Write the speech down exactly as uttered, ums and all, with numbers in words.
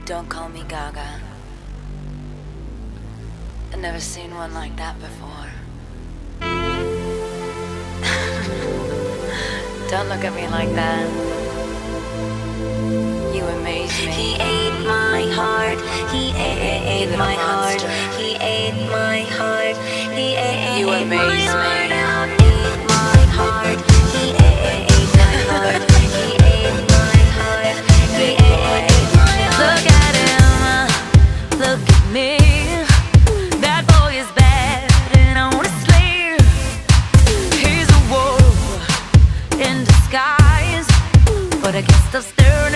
Don't call me Gaga. I've never seen one like that before. Don't look at me like that. You amaze me. He ate my heart. He ate You my little heart. monster. He ate my heart. He ate You my amaze heart. me. Ate my heart. He ate my heart. He ate my heart. He ate my heart. Look at him. Look at me. That boy is bad and I wanna slay him. He's a wolf in disguise, but I can't stop staring